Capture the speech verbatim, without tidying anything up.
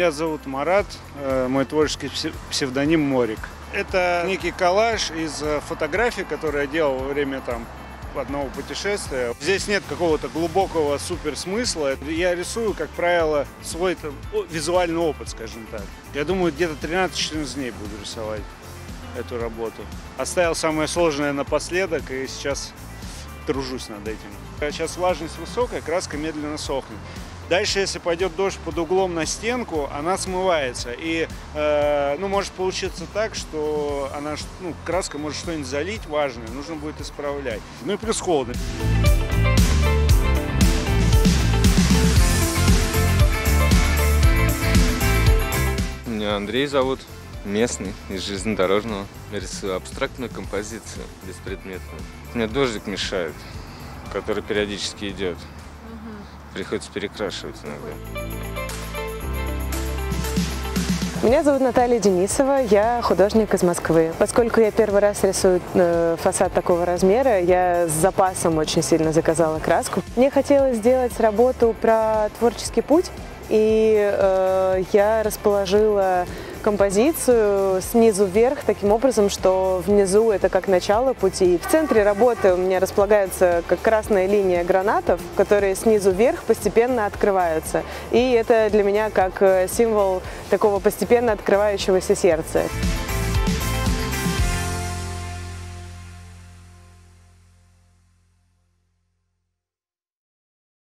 Меня зовут Марат, мой творческий псевдоним Морик. Это некий коллаж из фотографий, которые я делал во время там одного путешествия. Здесь нет какого-то глубокого суперсмысла. Я рисую, как правило, свой там, визуальный опыт, скажем так. Я думаю, где-то тринадцать-четырнадцать дней буду рисовать эту работу. Оставил самое сложное напоследок и сейчас тружусь над этим. Сейчас влажность высокая, краска медленно сохнет. Дальше, если пойдет дождь под углом на стенку, она смывается. И э, ну, может получиться так, что она, ну, краска может что-нибудь залить важное, нужно будет исправлять. Ну и плюс холодно. Меня Андрей зовут, местный, из железнодорожного. Я рисую абстрактную композицию, беспредметную. Мне дождик мешает, который периодически идет. Приходится перекрашивать иногда. Меня зовут Наталья Денисова, я художник из Москвы. Поскольку я первый раз рисую фасад такого размера, я с запасом очень сильно заказала краску. Мне хотелось сделать работу про творческий путь, и э, я расположила композицию снизу вверх таким образом, что внизу это как начало пути. В центре работы у меня располагается как красная линия гранатов, которые снизу вверх постепенно открываются. И это для меня как символ такого постепенно открывающегося сердца.